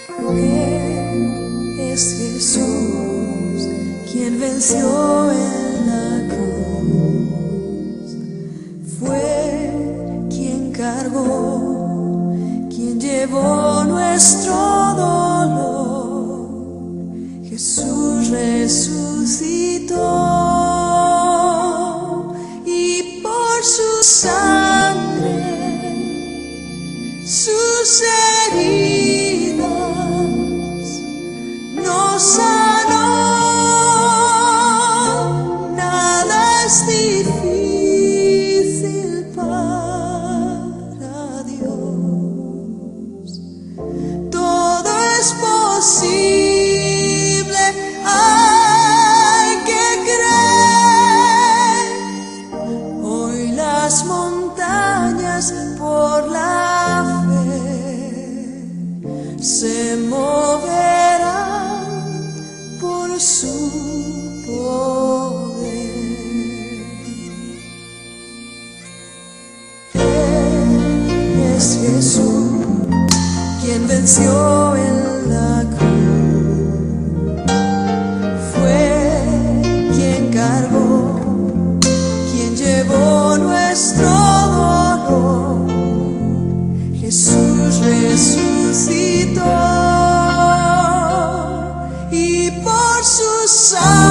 Es Jesús quien venció en la cruz. Fue quien cargó, quien llevó nuestro dolor. Jesús resucitó y por su sangre, sus heridas, nos sanó. Nada es difícil para Dios, todo es posible. Hay que creer. Hoy las montañas por la fe se moverán por su poder. Es Jesús quien venció en la cruz. Fue quien cargó, quien llevó nuestro dolor. Jesús resucitó y por su sangre